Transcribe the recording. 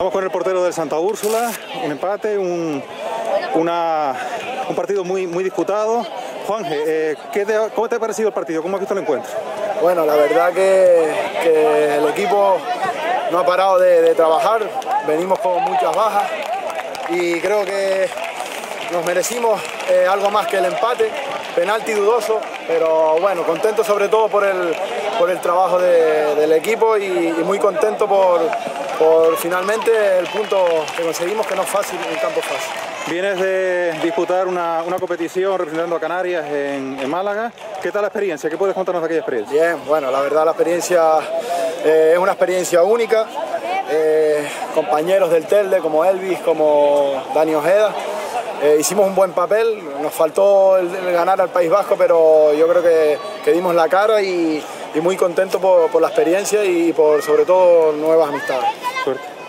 Vamos con el portero del Santa Úrsula, un empate, un partido muy disputado. Juanje, ¿cómo te ha parecido el partido? ¿Cómo has visto el encuentro? Bueno, la verdad que el equipo no ha parado de trabajar, venimos con muchas bajas y creo que nos merecimos algo más que el empate, penalti dudoso, pero bueno, contento sobre todo por el trabajo del equipo y muy contento por finalmente el punto que conseguimos, que no es fácil, un campo fácil. Vienes de disputar una competición representando a Canarias en Málaga. ¿Qué tal la experiencia? ¿Qué puedes contarnos de aquella experiencia? Bien, bueno, la verdad la experiencia es una experiencia única. Compañeros del Telde como Elvis, como Dani Ojeda, hicimos un buen papel, nos faltó el ganar al País Vasco, pero yo creo que dimos la cara y muy contento por la experiencia y por sobre todo nuevas amistades. Suerte.